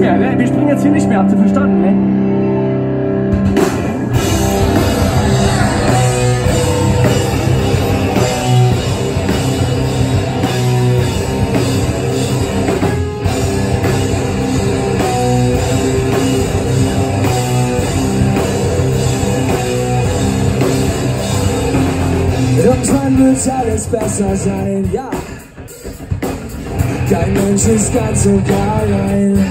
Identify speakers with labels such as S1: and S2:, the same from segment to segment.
S1: ne? Wir springen jetzt hier nicht mehr, habt ihr verstanden, ne?
S2: Irgendwann wird alles besser sein, ja. Kein Mensch ist ganz so allein.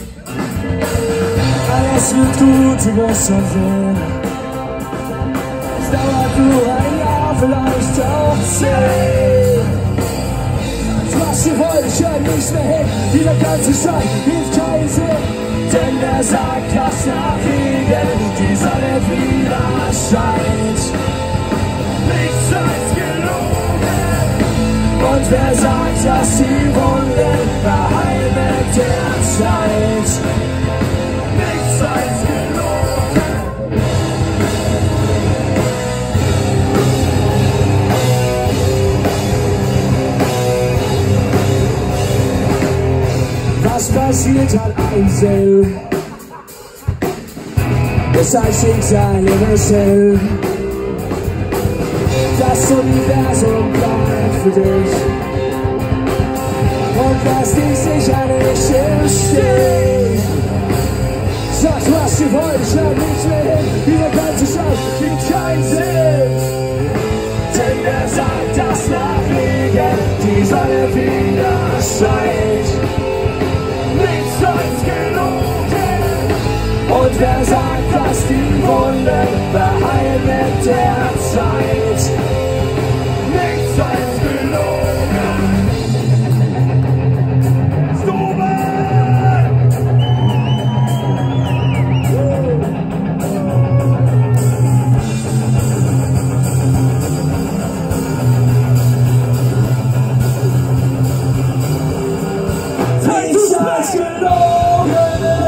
S2: Alles wird gut, du wirst schon sehen. Es dauert nur ein Jahr, vielleicht auch 10. Was ihr wollt, ich hör nicht mehr hin. Dieser ganze Scheiß hilft keinen Sinn. Denn wer sagt, dass nach Regen die Sonne wieder scheint? Nichts als gelogen. Und wer sagt, dass die Wunden verheilen mit der Zeit? Nichts als gelogen. Was passiert hat einzeln? Ist ein Schicksal in es hell. Das Universum bleibt für dich und lässt dich sicher nicht im Stich. Sagt, was ihr wollt, ich hör nicht mehr hin. Dieser ganze Scheiß gibt keinen Sinn. Denn wer sagt, dass nach Regen die Sonne wieder scheint? Nichts als gelogen. Und wer sagt, dass die Wunden verheilen mit der Zeit? Nichts als gelogen. Nichts als gelogen.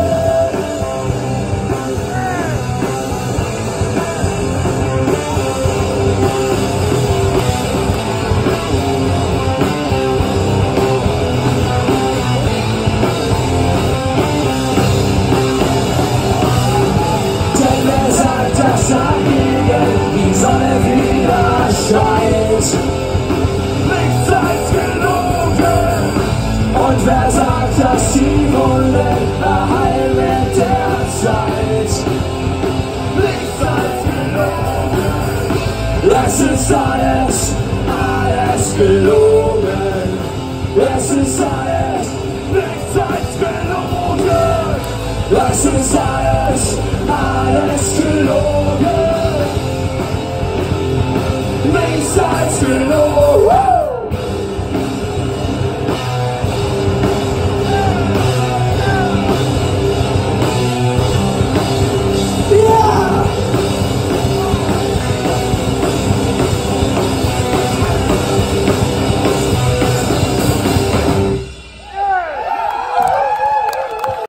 S2: Dass nach Regen die Sonne wieder scheint. Nichts als gelogen. Und wer sagt, dass die Wunden verheilen mit der Zeit? Nichts als gelogen. Es ist alles gelogen. Es ist alles, nichts als gelogen. Es ist alles gelogen. Nichts als gelogen.